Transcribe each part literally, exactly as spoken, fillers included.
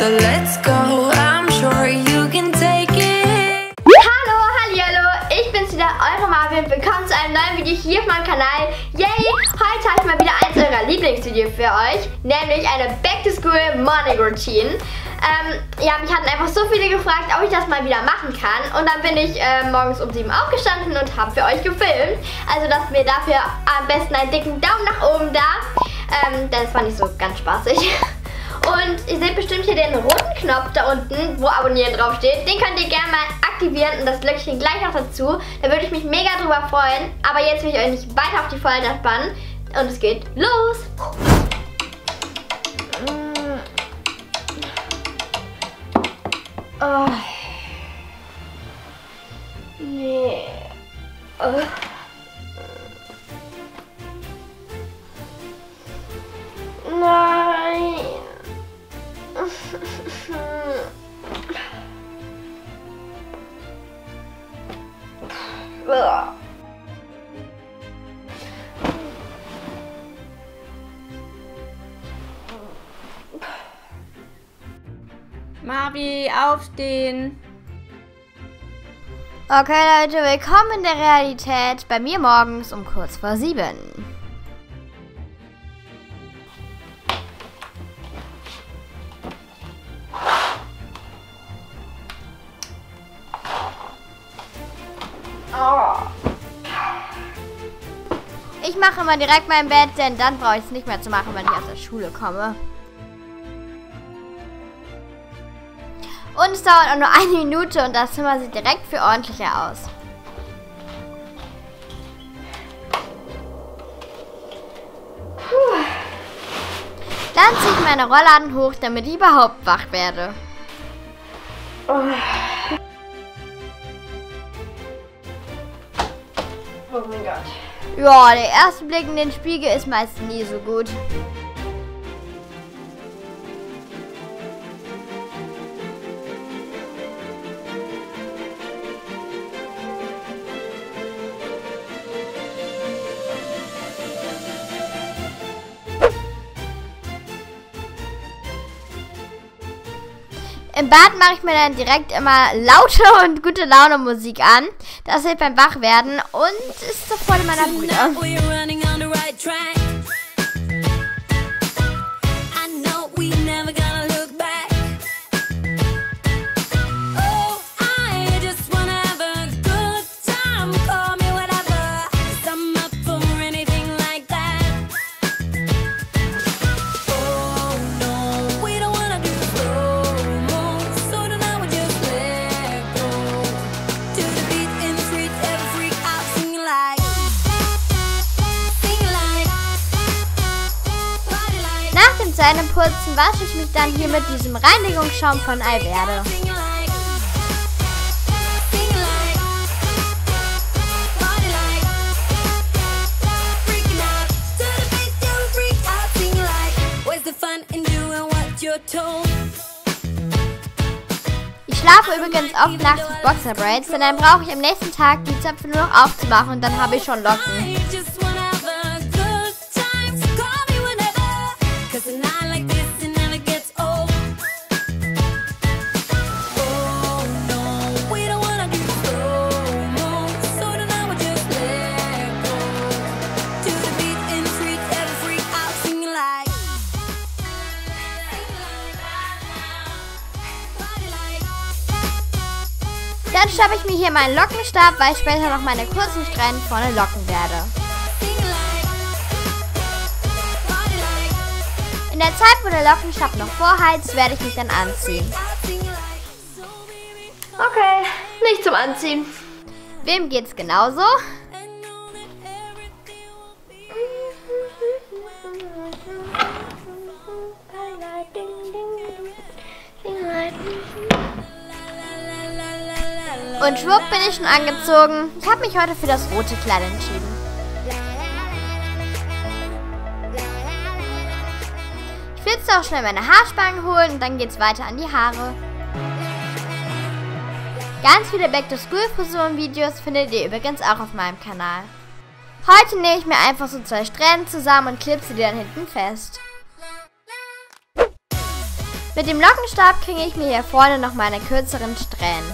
so let's go. I'm sure you can take it. Hallo, hallihallo, ich bin's wieder, eure Marvin. Willkommen zu einem neuen Video hier auf meinem Kanal. Yay! Heute habe ich mal wieder eins eurer Lieblingsvideos für euch, nämlich eine Back-to-School Morning Routine. Ähm, ja, mich hatten einfach so viele gefragt, ob ich das mal wieder machen kann. Und dann bin ich äh, morgens um sieben aufgestanden und habe für euch gefilmt. Also lasst mir dafür am besten einen dicken Daumen nach oben da. Ähm, denn es war nicht so ganz spaßig. Und ihr seht bestimmt hier den roten Knopf da unten, wo Abonnieren draufsteht. Den könnt ihr gerne mal aktivieren und das Glöckchen gleich noch dazu. Da würde ich mich mega drüber freuen. Aber jetzt will ich euch nicht weiter auf die Folter spannen. Und es geht los! Oh. Nee. Oh. Nein. Marvi, aufstehen. Okay Leute, willkommen in der Realität. Bei mir morgens um kurz vor sieben. Ich mache immer direkt mein Bett, denn dann brauche ich es nicht mehr zu machen, wenn ich aus der Schule komme. Und es dauert auch nur eine Minute und das Zimmer sieht direkt viel ordentlicher aus. Puh. Dann ziehe ich meine Rollladen hoch, damit ich überhaupt wach werde. Oh. Oh mein Gott. Ja, der erste Blick in den Spiegel ist meist nie so gut. Im Bad mache ich mir dann direkt immer laute und gute Laune Musik an. Das hilft beim Wachwerden und ist zur Freude meiner Brüder. Zähneputzen wasche ich mich dann hier mit diesem Reinigungsschaum von Alverde. Ich schlafe übrigens oft nachts mit Boxerbraids, denn dann brauche ich am nächsten Tag die Zöpfe nur noch aufzumachen und dann habe ich schon Locken. Dann schnappe ich mir hier meinen Lockenstab, weil ich später noch meine kurzen Strähnen vorne locken werde. In der Zeit, wo der Lockenstab noch vorheizt, werde ich mich dann anziehen. Okay, nicht zum Anziehen. Wem geht's genauso? Und schwupp bin ich schon angezogen. Ich habe mich heute für das rote Kleid entschieden. Ich will jetzt auch schnell meine Haarspangen holen und dann geht's weiter an die Haare. Ganz viele Back-to-School-Frisuren-Videos findet ihr übrigens auch auf meinem Kanal. Heute nähe ich mir einfach so zwei Strähnen zusammen und klipse die dann hinten fest. Mit dem Lockenstab kriege ich mir hier vorne noch meine kürzeren Strähnen.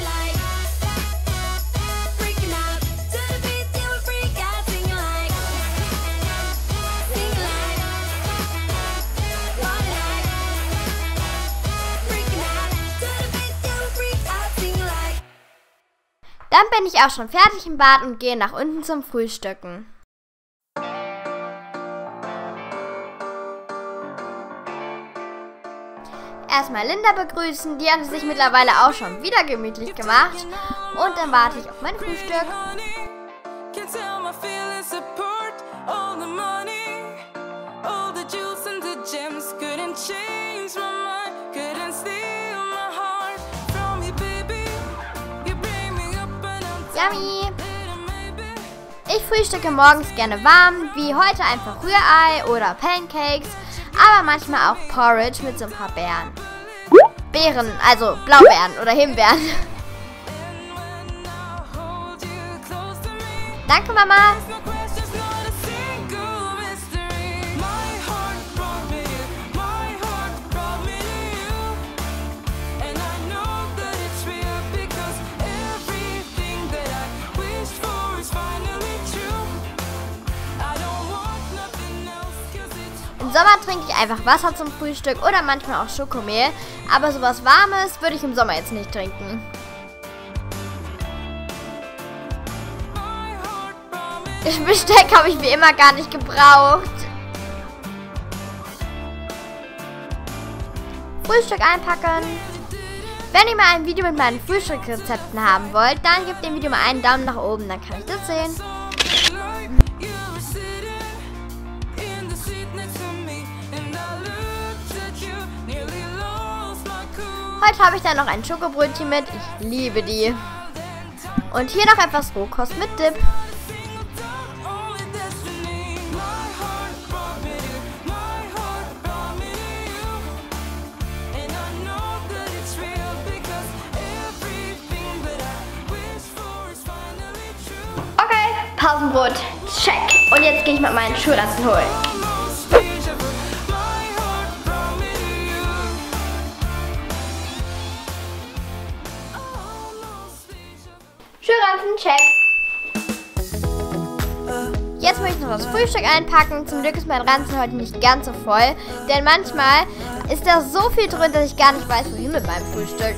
Dann bin ich auch schon fertig im Bad und gehe nach unten zum Frühstücken. Erstmal Linda begrüßen, die hat sich mittlerweile auch schon wieder gemütlich gemacht. Und dann warte ich auf mein Frühstück. Yummy! Ich frühstücke morgens gerne warm, wie heute einfach Rührei oder Pancakes, aber manchmal auch Porridge mit so ein paar Beeren. Beeren, also Blaubeeren oder Himbeeren. Danke, Mama! Im Sommer trinke ich einfach Wasser zum Frühstück oder manchmal auch Schokomehl, aber sowas Warmes würde ich im Sommer jetzt nicht trinken. Das Besteck habe ich wie immer gar nicht gebraucht. Frühstück einpacken. Wenn ihr mal ein Video mit meinen Frühstückrezepten haben wollt, dann gebt dem Video mal einen Daumen nach oben, dann kann ich das sehen. Heute habe ich dann noch ein Schokobrötchen mit. Ich liebe die. Und hier noch etwas Rohkost mit Dip. Okay, Pausenbrot. Check. Und jetzt gehe ich mit meinen Schulranzen holen. Schulranzen, check. Jetzt möchte ich noch das Frühstück einpacken. Zum Glück ist mein Ranzen heute nicht ganz so voll. Denn manchmal ist da so viel drin, dass ich gar nicht weiß, wohin mit meinem Frühstück.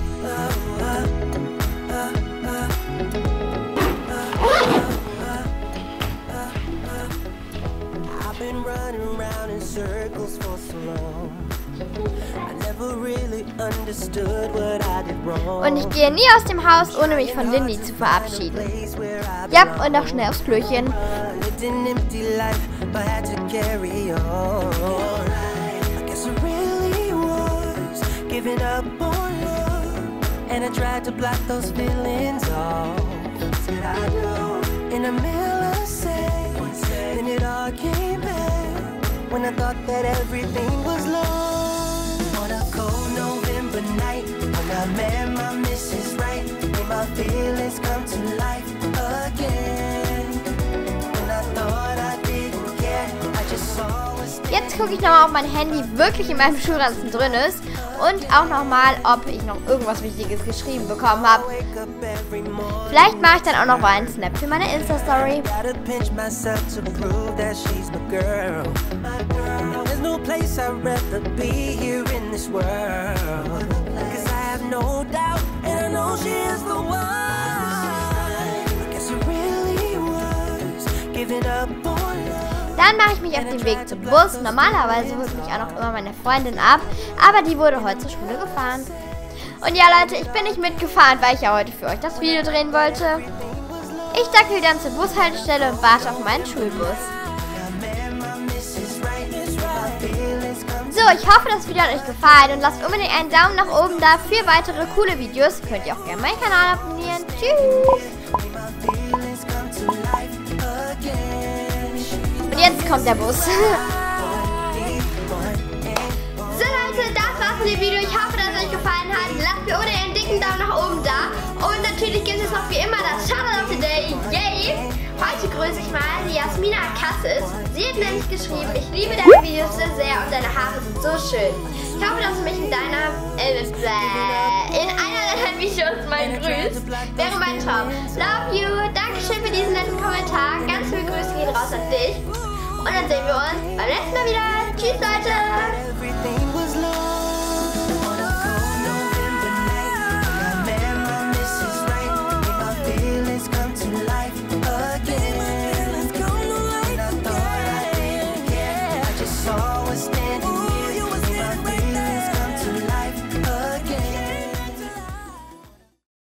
Und ich gehe nie aus dem Haus, ohne mich von Lindy zu verabschieden. Ja, und noch schnell aufs Klöchen. When I thought that everything was lost. On a cold November night, when I met my Missus Right, made my feelings come to life again. When I thought I didn't care, I just saw us. Jetzt gucke ich nochmal, ob mein Handy wirklich in meinem Schulranzen drin ist. Und auch nochmal, ob ich noch irgendwas Wichtiges geschrieben bekommen habe. Vielleicht mache ich dann auch noch mal einen Snap für meine Insta-Story. Dann mache ich mich auf den Weg zum Bus. Normalerweise holt mich auch noch immer meine Freundin ab, aber die wurde heute zur Schule gefahren. Und ja Leute, ich bin nicht mitgefahren, weil ich ja heute für euch das Video drehen wollte. Ich dackel dann zur Bushaltestelle und warte auf meinen Schulbus. So, ich hoffe, das Video hat euch gefallen und lasst unbedingt einen Daumen nach oben da für weitere coole Videos. Könnt ihr auch gerne meinen Kanal abonnieren. Tschüss! Und jetzt kommt der Bus. So Leute, das war's mit dem Video. Ich hoffe, dass es euch gefallen hat. Lasst mir unbedingt einen dicken Daumen nach oben da. Und natürlich gibt es noch wie immer das Shoutout of the Day. Yay! Heute grüße ich mal die Jasmina Kassis. Sie hat nämlich geschrieben, ich liebe deine Videos so sehr und deine Haare sind so schön. Ich hoffe, dass du mich in deiner, äh, in einer deiner Videos mal grüßt. Wäre mein Traum. Love you. Dankeschön für diesen netten Kommentar. Ganz viele Grüße gehen raus an dich. Und dann sehen wir uns beim nächsten Mal wieder. Tschüss, Leute.